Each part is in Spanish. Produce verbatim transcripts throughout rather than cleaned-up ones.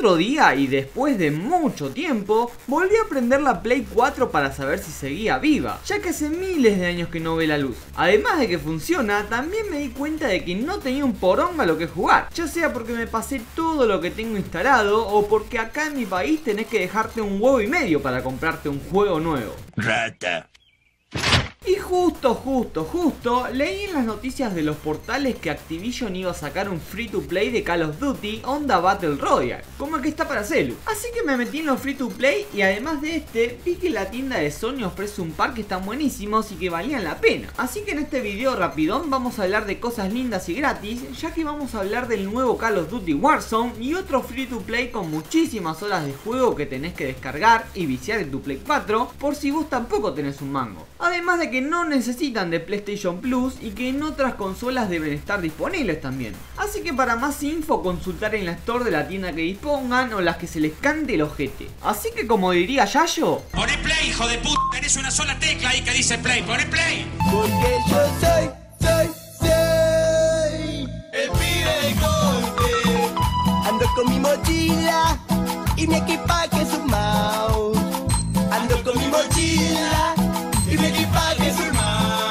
otro día y después de mucho tiempo, volví a prender la Play cuatro para saber si seguía viva, ya que hace miles de años que no ve la luz. Además de que funciona, también me di cuenta de que no tenía un poronga a lo que jugar, ya sea porque me pasé todo lo que tengo instalado o porque acá en mi país tenés que dejarte un huevo y medio para comprarte un juego nuevo. Rata. Y justo, justo, justo, leí en las noticias de los portales que Activision iba a sacar un free to play de Call of Duty Onda Battle Royale, como el que está para celu. Así que me metí en los free to play y además de este, vi que la tienda de Sony ofrece un par que están buenísimos y que valían la pena. Así que en este video rapidón vamos a hablar de cosas lindas y gratis, ya que vamos a hablar del nuevo Call of Duty Warzone y otro free to play con muchísimas horas de juego que tenés que descargar y viciar en tu Play cuatro por si vos tampoco tenés un mango. Además de que no necesitan de PlayStation Plus y que en otras consolas deben estar disponibles también. Así que para más info consultar en la store de la tienda que dispongan o las que se les cante el ojete. Así que como diría Yayo, Poné play, hijo de puta, tenés una sola tecla ahí que dice play, poné play. Porque yo soy, soy, soy el pibe de corte. Ando con mi mochila y mi equipaje es un mouse. Ando con mi mochila y mi equipaje es un mouse.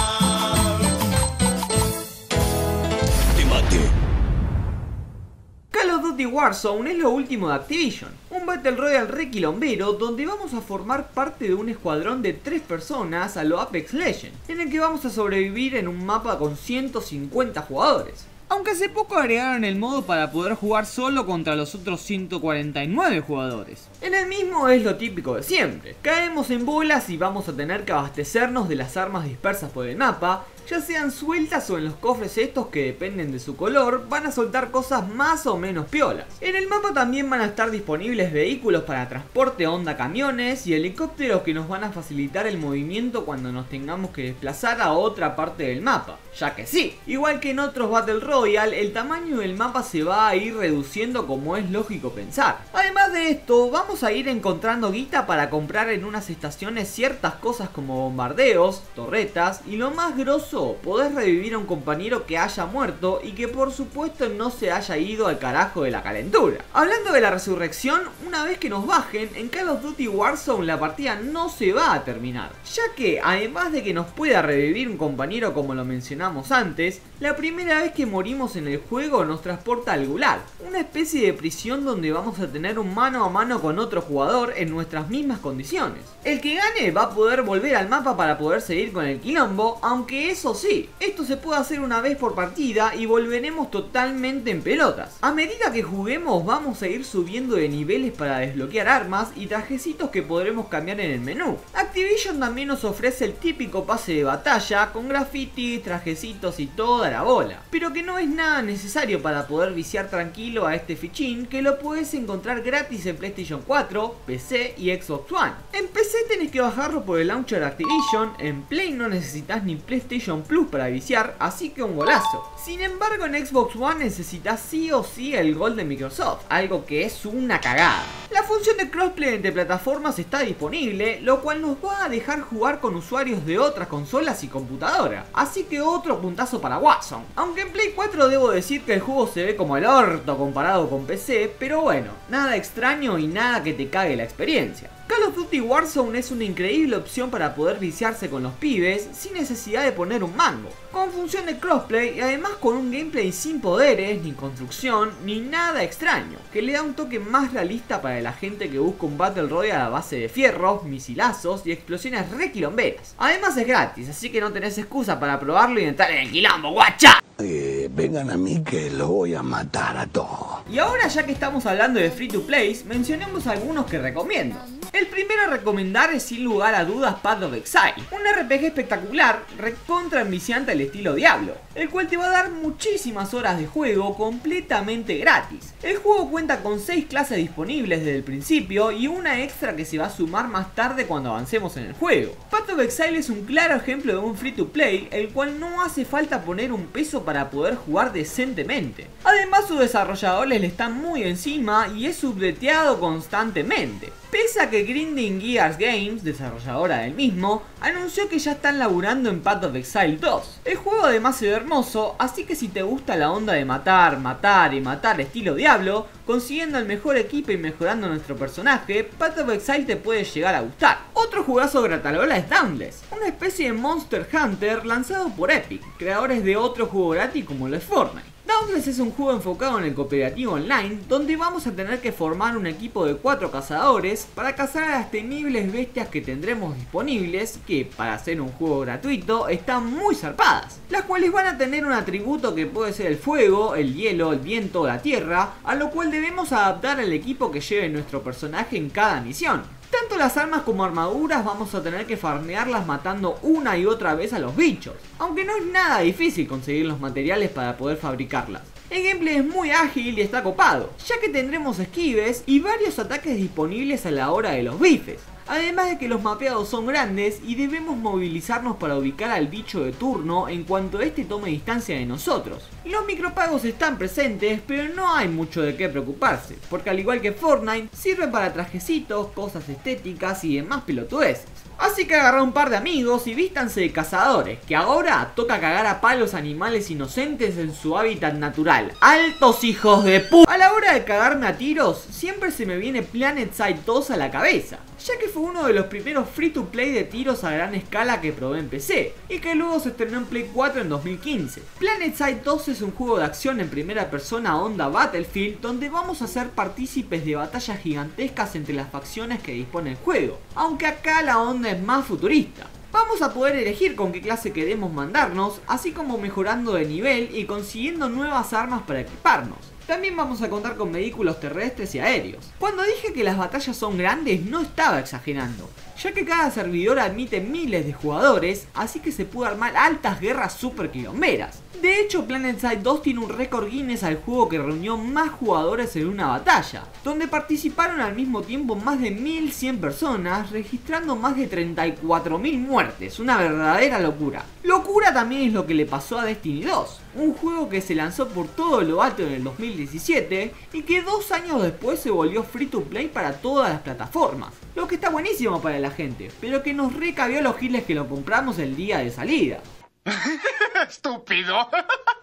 Te maté. Call of Duty Warzone es lo último de Activision, un Battle Royale re quilombero donde vamos a formar parte de un escuadrón de tres personas a lo Apex Legends, en el que vamos a sobrevivir en un mapa con ciento cincuenta jugadores. Aunque hace poco agregaron el modo para poder jugar solo contra los otros ciento cuarenta y nueve jugadores. En el mismo es lo típico de siempre, caemos en bolas y vamos a tener que abastecernos de las armas dispersas por el mapa, ya sean sueltas o en los cofres estos que dependen de su color, van a soltar cosas más o menos piolas. En el mapa también van a estar disponibles vehículos para transporte onda camiones y helicópteros que nos van a facilitar el movimiento cuando nos tengamos que desplazar a otra parte del mapa, ya que sí, igual que en otros Battle Royale, el tamaño del mapa se va a ir reduciendo como es lógico pensar. Además de esto, vamos a ir encontrando guita para comprar en unas estaciones ciertas cosas como bombardeos, torretas y lo más grosso, podés revivir a un compañero que haya muerto y que por supuesto no se haya ido al carajo de la calentura. Hablando de la resurrección, una vez que nos bajen, en Call of Duty Warzone la partida no se va a terminar, ya que además de que nos pueda revivir un compañero como lo mencionamos antes, la primera vez que morimos en el juego nos transporta al Gulag, una especie de prisión donde vamos a tener un mano a mano con otro jugador en nuestras mismas condiciones. El que gane va a poder volver al mapa para poder seguir con el quilombo, aunque eso sí, esto se puede hacer una vez por partida y volveremos totalmente en pelotas. A medida que juguemos vamos a ir subiendo de niveles para desbloquear armas y trajecitos que podremos cambiar en el menú. Activision también nos ofrece el típico pase de batalla con grafitis, trajecitos y toda la bola, pero que no es nada necesario para poder viciar tranquilo a este fichín, que lo puedes encontrar gratis en PlayStation cuatro, P C y Xbox One. En P C tenés que bajarlo por el launcher de Activision, en Play no necesitas ni PlayStation Plus para viciar, así que un golazo. Sin embargo en Xbox One necesitas sí o sí el Gold de Microsoft, algo que es una cagada. La función de crossplay entre plataformas está disponible, lo cual nos va a dejar jugar con usuarios de otras consolas y computadora, así que otro puntazo para Warzone. Aunque en Play cuatro debo decir que el juego se ve como el orto comparado con P C, pero bueno, nada extraño y nada que te cague la experiencia. Call of Duty Warzone es una increíble opción para poder viciarse con los pibes sin necesidad de poner un mango, con función de crossplay y además con un gameplay sin poderes, ni construcción, ni nada extraño, que le da un toque más realista para la gente que busca un Battle Royale a base de fierros, misilazos y explosiones re quilomberas. Además es gratis, así que no tenés excusa para probarlo y entrar en el quilombo, guacha. Eh, vengan a mí que los voy a matar a todos. Y ahora ya que estamos hablando de free to plays, mencionemos algunos que recomiendo. El primero a recomendar es sin lugar a dudas Path of Exile, un R P G espectacular, recontra enviciante al estilo Diablo, el cual te va a dar muchísimas horas de juego completamente gratis. El juego cuenta con seis clases disponibles desde el principio y una extra que se va a sumar más tarde cuando avancemos en el juego. Path of Exile es un claro ejemplo de un free to play, el cual no hace falta poner un peso para poder jugar decentemente. Además sus desarrolladores le están muy encima y es updateado constantemente. Pese a que Grinding Gears Games, desarrolladora del mismo, anunció que ya están laburando en Path of Exile dos. El juego además se ve hermoso, así que si te gusta la onda de matar, matar y matar estilo Diablo, consiguiendo el mejor equipo y mejorando nuestro personaje, Path of Exile te puede llegar a gustar. Otro juegazo gratarola es Dauntless, una especie de Monster Hunter lanzado por Epic, creadores de otro juego gratis como lo es Fortnite. Dauntless es un juego enfocado en el cooperativo online, donde vamos a tener que formar un equipo de cuatro cazadores para cazar a las temibles bestias que tendremos disponibles, que para ser un juego gratuito están muy zarpadas, las cuales van a tener un atributo que puede ser el fuego, el hielo, el viento o la tierra, a lo cual debemos adaptar al equipo que lleve nuestro personaje en cada misión. Tanto las armas como armaduras vamos a tener que farmearlas matando una y otra vez a los bichos, aunque no es nada difícil conseguir los materiales para poder fabricarlas. El gameplay es muy ágil y está copado, ya que tendremos esquives y varios ataques disponibles a la hora de los bifes. Además de que los mapeados son grandes y debemos movilizarnos para ubicar al bicho de turno en cuanto este tome distancia de nosotros. Los micropagos están presentes, pero no hay mucho de qué preocuparse, porque al igual que Fortnite, sirve para trajecitos, cosas estéticas y demás pelotudeces. Así que agarrá un par de amigos y vístanse de cazadores, que ahora toca cagar a palos animales inocentes en su hábitat natural. ¡Altos hijos de pu! A la hora de cagarme a tiros, siempre se me viene PlanetSide dos a la cabeza, ya que fue uno de los primeros free to play de tiros a gran escala que probé en P C, y que luego se estrenó en Play cuatro en dos mil quince. PlanetSide dos es un juego de acción en primera persona onda Battlefield, donde vamos a ser partícipes de batallas gigantescas entre las facciones que dispone el juego, aunque acá la onda es más futurista. Vamos a poder elegir con qué clase queremos mandarnos, así como mejorando de nivel y consiguiendo nuevas armas para equiparnos. También vamos a contar con vehículos terrestres y aéreos. Cuando dije que las batallas son grandes no estaba exagerando, ya que cada servidor admite miles de jugadores, así que se puede armar altas guerras super quilomberas. De hecho, PlanetSide dos tiene un récord Guinness al juego que reunió más jugadores en una batalla, donde participaron al mismo tiempo más de mil cien personas, registrando más de treinta y cuatro mil muertes, una verdadera locura. Locura también es lo que le pasó a Destiny dos, un juego que se lanzó por todo lo alto en el dos mil diecisiete y que dos años después se volvió free to play para todas las plataformas, lo que está buenísimo para la gente, pero que nos recabió los giles que lo compramos el día de salida. ¡Estúpido!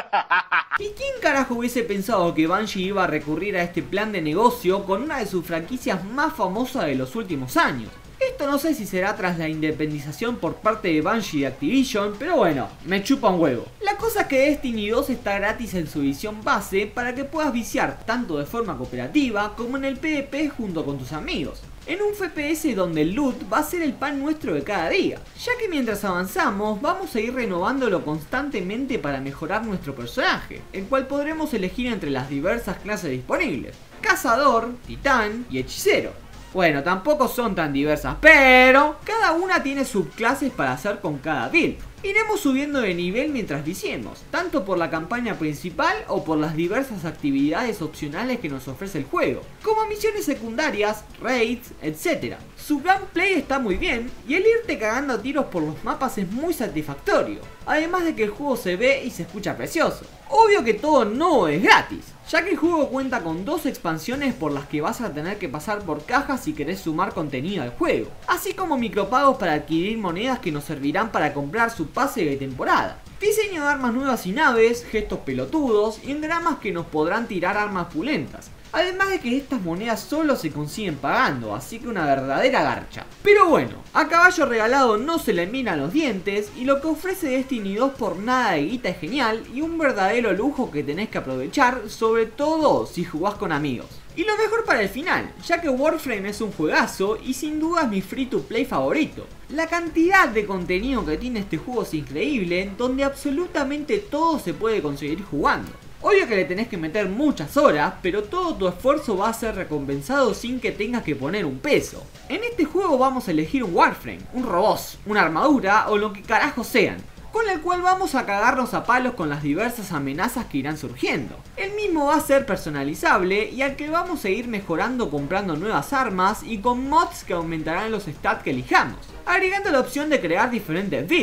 ¿Y quién carajo hubiese pensado que Bungie iba a recurrir a este plan de negocio con una de sus franquicias más famosas de los últimos años? Esto no sé si será tras la independización por parte de Bungie y Activision, pero bueno, me chupa un huevo. La cosa es que Destiny dos está gratis en su edición base para que puedas viciar tanto de forma cooperativa como en el PvP junto con tus amigos, en un F P S donde el loot va a ser el pan nuestro de cada día, ya que mientras avanzamos vamos a ir renovándolo constantemente para mejorar nuestro personaje, el cual podremos elegir entre las diversas clases disponibles: cazador, titán y hechicero. Bueno, tampoco son tan diversas, pero cada una tiene subclases para hacer con cada build. Iremos subiendo de nivel mientras viciemos, tanto por la campaña principal o por las diversas actividades opcionales que nos ofrece el juego, como misiones secundarias, raids, etcétera. Su gameplay está muy bien y el irte cagando a tiros por los mapas es muy satisfactorio, además de que el juego se ve y se escucha precioso. Obvio que todo no es gratis, ya que el juego cuenta con dos expansiones por las que vas a tener que pasar por cajas si querés sumar contenido al juego, así como micropagos para adquirir monedas que nos servirán para comprar su pase de temporada. Diseño de armas nuevas y naves, gestos pelotudos y engramas que nos podrán tirar armas pulentas. Además de que estas monedas solo se consiguen pagando, así que una verdadera garcha. Pero bueno, a caballo regalado no se le miran los dientes, y lo que ofrece Destiny dos por nada de guita es genial y un verdadero lujo que tenés que aprovechar, sobre todo si jugás con amigos. Y lo mejor para el final, ya que Warframe es un juegazo y sin duda es mi free to play favorito. La cantidad de contenido que tiene este juego es increíble, donde absolutamente todo se puede conseguir jugando. Obvio que le tenés que meter muchas horas, pero todo tu esfuerzo va a ser recompensado sin que tengas que poner un peso. En este juego vamos a elegir un Warframe, un robot, una armadura o lo que carajo sean, con el cual vamos a cagarnos a palos con las diversas amenazas que irán surgiendo. El mismo va a ser personalizable y al que vamos a ir mejorando comprando nuevas armas y con mods que aumentarán los stats que elijamos, agregando la opción de crear diferentes builds.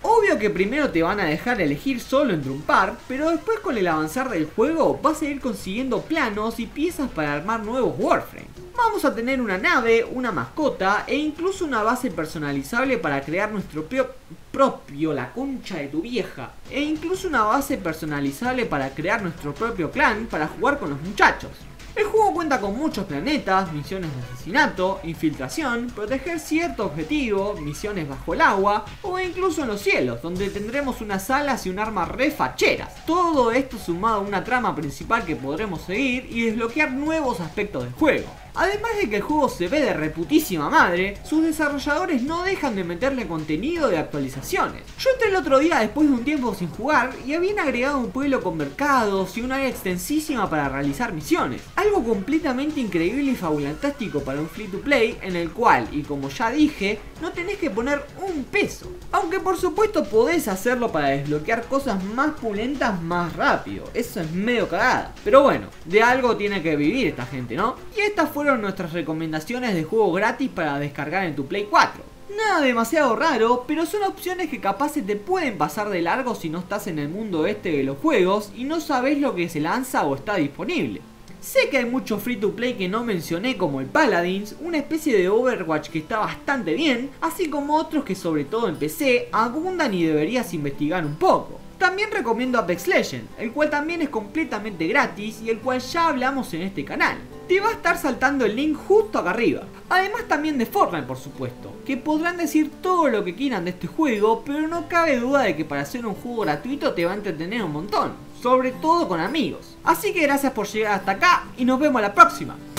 Obvio que primero te van a dejar elegir solo entre un par, pero después con el avanzar del juego vas a ir consiguiendo planos y piezas para armar nuevos Warframes. Vamos a tener una nave, una mascota e incluso una base personalizable para crear nuestro propio, propio, la concha de tu vieja. E incluso una base personalizable para crear nuestro propio clan para jugar con los muchachos. El juego cuenta con muchos planetas, misiones de asesinato, infiltración, proteger cierto objetivo, misiones bajo el agua o incluso en los cielos, donde tendremos unas alas y un arma re facheras. Todo esto sumado a una trama principal que podremos seguir y desbloquear nuevos aspectos del juego. Además de que el juego se ve de reputísima madre, sus desarrolladores no dejan de meterle contenido de actualizaciones. Yo entré el otro día después de un tiempo sin jugar y habían agregado un pueblo con mercados y un área extensísima para realizar misiones. Algo completamente increíble y fabulantástico para un free to play en el cual, y como ya dije, no tenés que poner un peso. Aunque por supuesto podés hacerlo para desbloquear cosas más pulentas más rápido, eso es medio cagada. Pero bueno, de algo tiene que vivir esta gente, ¿no? Y esta fue fueron nuestras recomendaciones de juegos gratis para descargar en tu Play cuatro. Nada demasiado raro, pero son opciones que capaz se te pueden pasar de largo si no estás en el mundo este de los juegos y no sabes lo que se lanza o está disponible. Sé que hay mucho free to play que no mencioné, como el Paladins, una especie de Overwatch que está bastante bien, así como otros que sobre todo en P C abundan y deberías investigar un poco. También recomiendo Apex Legends, el cual también es completamente gratis y el cual ya hablamos en este canal. Te va a estar saltando el link justo acá arriba. Además también de Fortnite, por supuesto, que podrán decir todo lo que quieran de este juego, pero no cabe duda de que para hacer un juego gratuito te va a entretener un montón, sobre todo con amigos. Así que gracias por llegar hasta acá y nos vemos la próxima.